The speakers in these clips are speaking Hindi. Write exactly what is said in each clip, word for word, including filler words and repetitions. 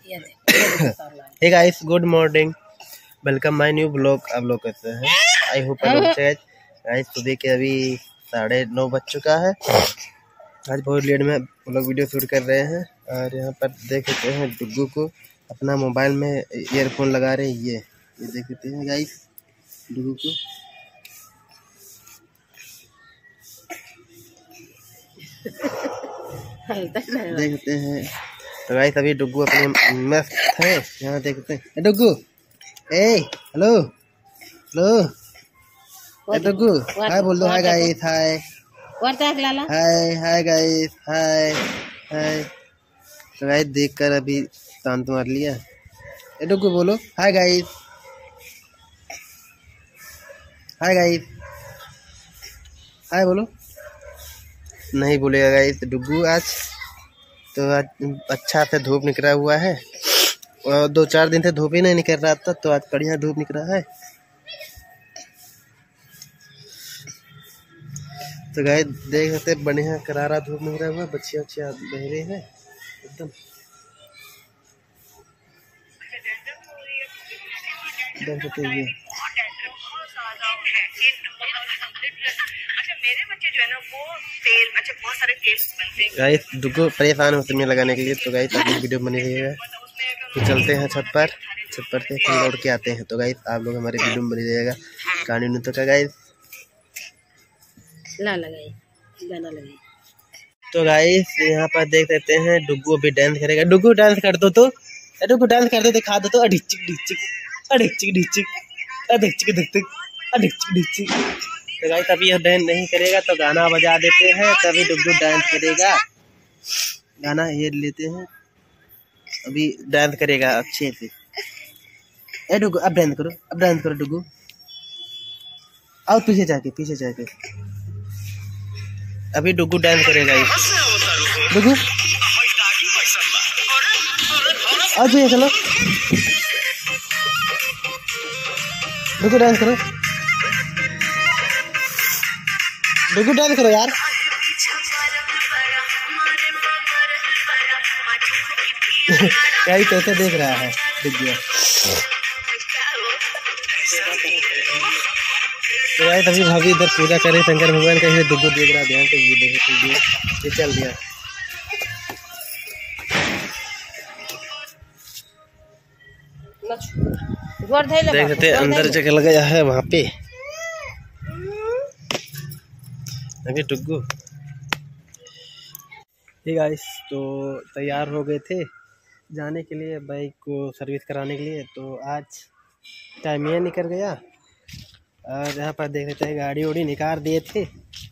Hey guys, good morning, welcome my new blog. आप लोग कैसे हैं? आई होप आप अच्छे हैं। गाइस सुबह के अभी साढ़े नौ बज चुका है। आज बहुत लेट में हम लोग वीडियो शूट कर रहे हैं और यहाँ पर देख सकते हैं डुग्गू को अपना मोबाइल में ईयरफोन लगा रहे हैं। ये ये देख सकते हैं गाइस डुग्गू को। देखते हैं तो गाइस अभी डुग्गू अपने मस्त है। यहाँ देखते हैं डुग्गू, ए हेलो हेलो डुग्गू, हाय बोल दो। Hi guys, hi hi hi guys, hi hi. तो गाइस देखकर अभी शांत मार लिया। ए डुग्गू बोलो हाय गाइस, हाय गाइस, हाय बोलो। नहीं बोलेगा गाइस डुग्गू। आज तो आज अच्छा से धूप निकला हुआ है और दो चार दिन से धूप ही नहीं निकल रहा था, तो आज बढ़िया धूप निकला है। तो गाइस देख सकते बढ़िया करारा धूप निकला हुआ, बच्चियां बच्चियां बह रहे हैं एकदम। देख सकते हैं गाइस डुग्गू परेशान होते हैं लगाने के लिए। तो गाइस आप लोग वीडियो बनी रहिएगा। तो चलते हैं छत पर, छत पर से फिर लौट के आते हैं। तो गाइस आप लोग हमारे वीडियो में बनी रहिएगा। कहानी नहीं तो क्या गाइस ला लगाई गाना लगाई। तो गाइस यहाँ पर देख सकते हैं डुग्गू अभी डांस करेगा। डुग्गू डांस कर दो तो, डुग्गू डांस कर दो, दिखा दो तो। अडिचिक डिचिक अडिचिक डिचिक अडिचिक डिचिक अडिचिक डिचिक। तो गाइस अभी यह डांस नहीं करेगा तो गाना बजा देते हैं, तभी डुग्गू डांस करेगा। गाना ये लेते हैं, अभी डांस करेगा अच्छे से। ए डुग्गू अब डांस करो, अब डांस करो डुग्गू। आओ पीछे जाके, पीछे जाके। अभी डुग्गू डांस करेगा। डुग्गू आओ पीछे चलो, डुग्गू डांस करो, डुग्गू डांस करो यार। क्या कैसे देख रहा है डुग्गू। तो यार तभी भाभी इधर पूजा करे शंकर भगवान का, डुग्गू देख रहा है ध्यान से। ये देखे ये चल दिया। देख सकते अंदर चल गया है वहाँ पे अभी डुग्गू। ठीक गाइस तो तैयार हो गए थे जाने के लिए बाइक को सर्विस कराने के लिए। तो आज टाइम ये निकल गया और यहाँ पर देख सकते हैं गाड़ी उड़ी निकाल दिए थे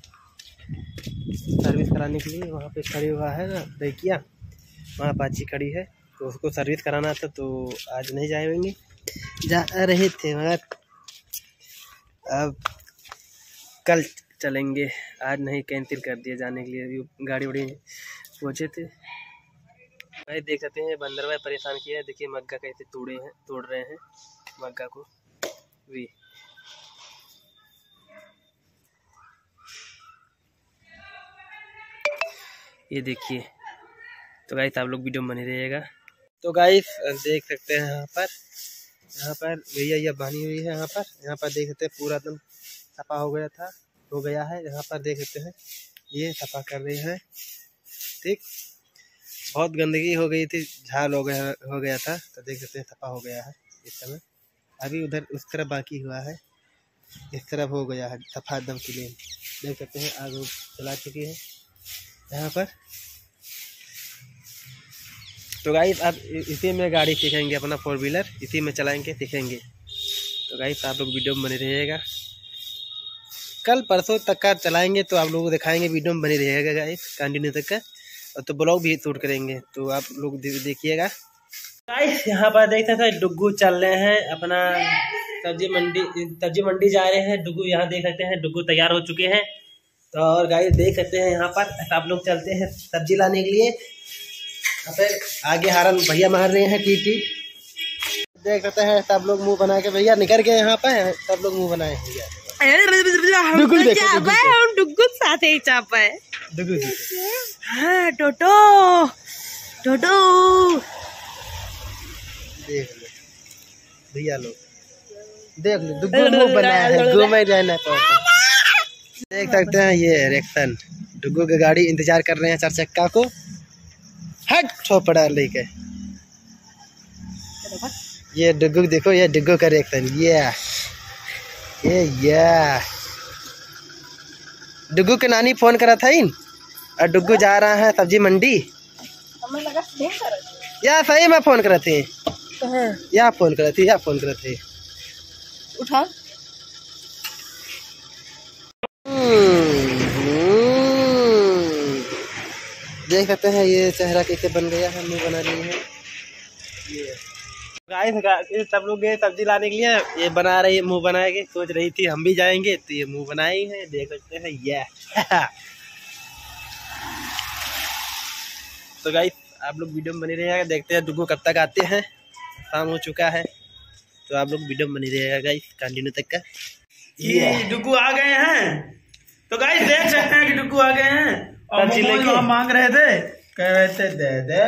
सर्विस कराने के लिए। वहाँ पे खड़ी हुआ है ना बैकिया, वहाँ पाची खड़ी है, तो उसको सर्विस कराना था। तो आज नहीं जाएंगे, जा रहे थे मगर अब कल चलेंगे। आज नहीं, कैंसिल कर दिया जाने के लिए। गाड़ी उड़ी पहुँचे थे। भाई देख सकते हैं बंदर भाई परेशान किया है। देखिए मग्गा कैसे तोड़े हैं, तोड़ रहे हैं मग्गा को भी। ये देखिए। तो गाइस आप लोग वीडियो में बने रहिएगा। तो गाइस देख सकते हैं यहाँ पर, यहाँ पर भैया ये बनी हुई है। यहाँ पर यहाँ पर देख सकते हैं पूरा एकदम सफा हो गया था, हो गया है। यहाँ पर देख सकते हैं ये सफा कर रहे हैं। ठीक, बहुत गंदगी हो गई थी, झाल हो गया हो गया था। तो देख सकते हैं सफा हो गया है इस समय। अभी उधर उस तरफ बाकी हुआ है, इस तरफ हो गया है सफा एकदम क्लीन। देख सकते हैं आग चला चुकी है यहाँ पर। तो गाइस आप इसी में गाड़ी सीखेंगे, अपना फोर व्हीलर इसी में चलाएंगे, सीखेंगे। तो गाइस आप लोग वीडियो में बने रहिएगा। कल परसों तक का चलाएंगे तो आप लोगों को दिखाएंगे, वीडियो में बने रहिएगा गाइस कंटिन्यू तक का। और तो ब्लॉग भी शूट करेंगे, तो आप लोग देखिएगा। गाइस यहाँ पर देख सकते हैं डुग्गू चल रहे हैं अपना सब्जी मंडी, सब्जी मंडी जा रहे हैं डुग्गू। यहाँ देख सकते हैं डुग्गू तैयार हो चुके हैं। तो और गाइस देख सकते हैं यहाँ पर आप लोग चलते हैं सब्जी लाने के लिए। यहाँ पे आगे हारन भैया मार रहे हैं टी टी। देख सकते हैं सब लोग मुंह बना के, भैया निकल गए यहाँ पे, सब लोग मुंह बनाए भैया। डुग्गू साथ ही चापा है डुग्गू। हाँ टोटो टोटो भैया लोग देख लो डुगू मुंह बनाया है, घूमे जाना तो देख सकते हैं। ये रिएक्शन डुगू की गाड़ी इंतजार कर रहे हैं चार चक्का को, हट छोपड़ा लेके। ये डुगू देखो, ये डुगू का रिएक्शन। ये ये ये डुगू के नानी फोन करा था इन, और डुगू जा रहा है सब्जी मंडी। हमें लगा या सही में फोन करे थे, या फोन करे थे, या फोन करे थे। उठा देख सकते हैं ये चेहरा कैसे बन गया है, मुंह बना रही है। ये गाइस सब लोग गए सब्जी लाने के लिए, ये बना रही है मुंह बनाएंगे, सोच रही थी हम भी जाएंगे तो ये मुंह बनाई है, देख सकते हैं। ये तो गाइस आप लोग वीडियो में बने रहिएगा, देखते हैं डुगू कब तक आते हैं। शाम हो चुका है तो आप लोग वीडियो में बने रहिएगा गाइस कंटिन्यू तक का। ये डुगू आ गए हैं, तो गाइस देख सकते हैं कि डुगू आ गए हैं और मोमोज मांग रहे थे, कह रहे थे दे दे।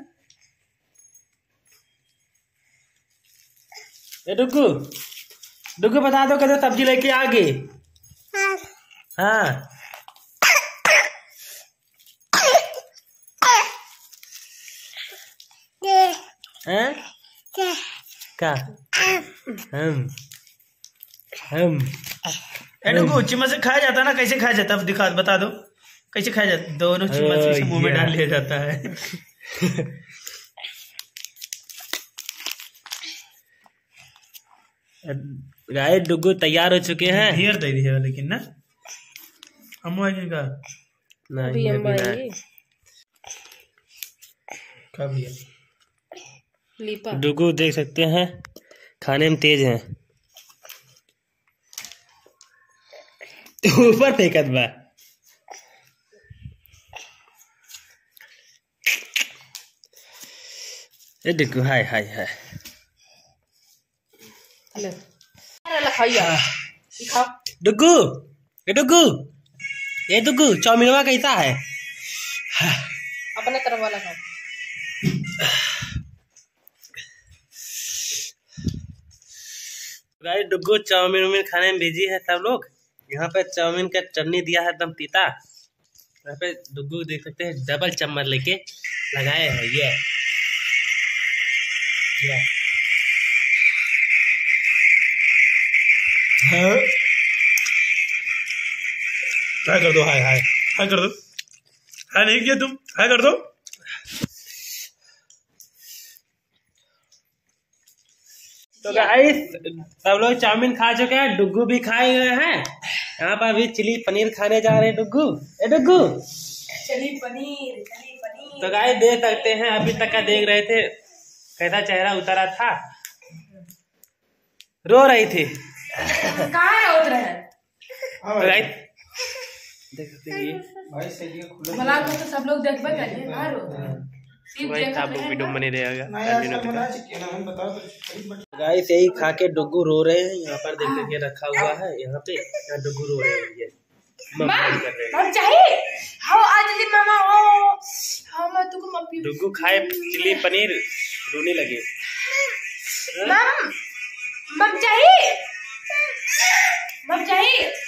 ए डुगू डुगू बता दो कदर सब्जी लेके आ गए। हाँ हैं क्या हम हम ए डुगू चम्मच से खाया जाता ना, कैसे खाया जाता अब दिखा बता दो कैसे खाया जाता। दोनों चम्मच से मुंह में डाल लिया जाता है। गाइस डुगू तैयार हो चुके हैं। ढेर दे दी है लेकिन ना हम का नहीं अभी कब लिया। डुगू देख सकते हैं खाने में तेज है, ऊपर फेंकत बा। ए डुगू हाय हाय हाय डुगू ए डुगू ये डुगू चाउमीनवा कैसा है? अपने तरफ वाला खाओ। गाइस डुगू चाउमीन उमीन खाने में बिजी है सब लोग। यहाँ पे चाउमीन का चटनी दिया है एकदम तीता। यहाँ पे डुगू देख सकते हैं डबल चम्मच लेके लगाए हैं। ये ये हाय कर दो, हाय हाय हाय कर दो, हाय नहीं किया तुम, हाय कर दो। तो गाइस सब लोग चाउमीन खा चुके हैं, डुगू भी खाए हुए हैं। यहाँ पर अभी चिली पनीर खाने जा रहे हैं डुगू। ए डुगू चिली पनीर चिली पनीर। तो गाइस देख सकते हैं अभी तक का देख रहे थे कैसा चेहरा उतरा था, रो रही थी। कहाँ उतरे हैं? तो गाइस देख सकते हैं ये भला को तो सब लोग देखबे करेंगे ना रो। गाइस आप लोग वीडियो बने रहेगा। गाइस यही खा के डुगू रो रहे हैं। यहाँ पर देख के रखा हुआ है, यहाँ पे यहाँ डुगू रो रहे हैं। ये मम्मी कर रहे हैं। हम चाहिए हां आज दिन मामा ओ हां मैं तुको मम्मी डुगू खाए चिली पनीर रोने लगे। मम मम चाहिए मम चाहिए